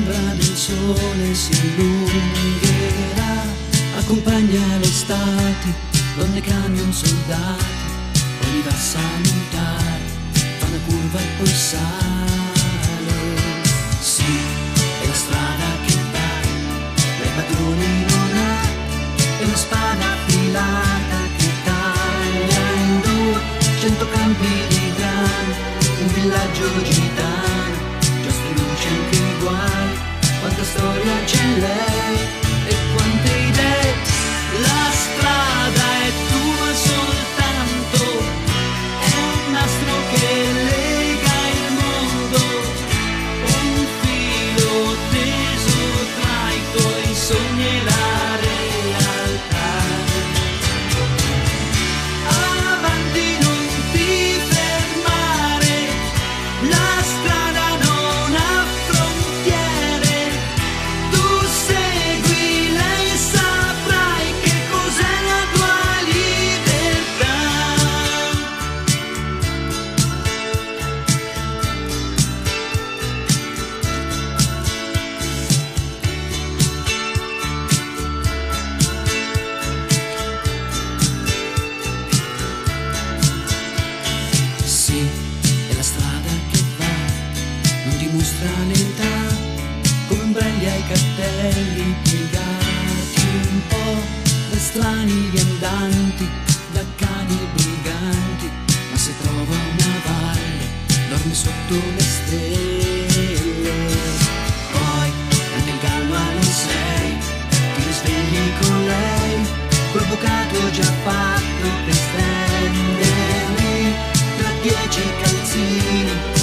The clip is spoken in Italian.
l'ombra del sole si allungherà, accompagna l'estate, donne, camion, soldati, poi li va a salutare, fa una curva e poi sale. Sì, è la strada che va, dai padroni non ha, è una spada affilata che taglia in due 100 campi di grano, un villaggio gitano, giostre, luce, anche i guai, quanta storia c'è lei e quante idee. La strada è tua soltanto, è un nastro che lega il mondo, un filo teso tra i tuoi sogni e la realtà. Avanti, non ti fermare, la strada non ha frontiere, tu seguila e saprai che cos'è la tua libertà. Sì, è la strada che va, non dimostra l'età, come ombrelli ai cartelli piegati un po' da strani viandanti, da cani briganti, ma se trova una valle dorme sotto le stelle. Poi canta il gallo alle 6, ti risvegli con lei, col bucato già fatto per stenderli tra 10 calzini.